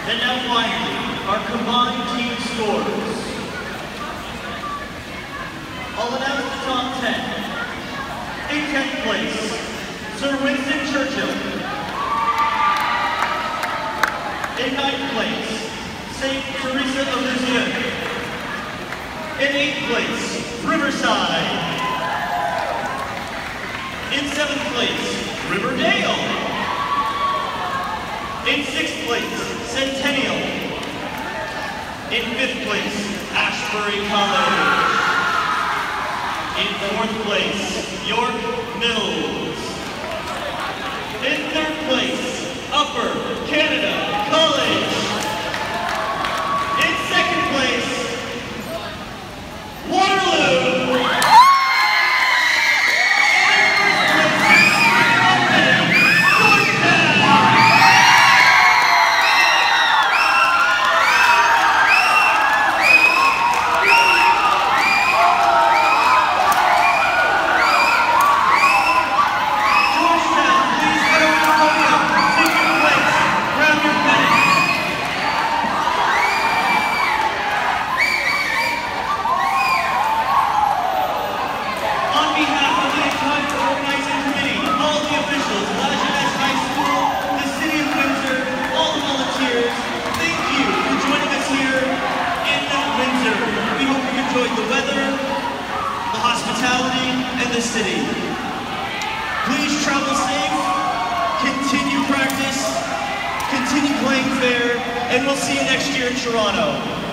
And now finally, our combined team scores. I'll announce the top 10. In 10th place, Sir Winston Churchill. In 9th place, St. Teresa of Lisieux. In 8th place, Riverside. In 7th place, Riverdale. In 6th place, Centennial. In 5th place, Ashbury College. In 4th place, York Mills. In 3rd place, Upper Canada College. In 2nd place, Waterloo. The weather, the hospitality, and the city. Please travel safe, continue practice, continue playing fair, and we'll see you next year in Toronto.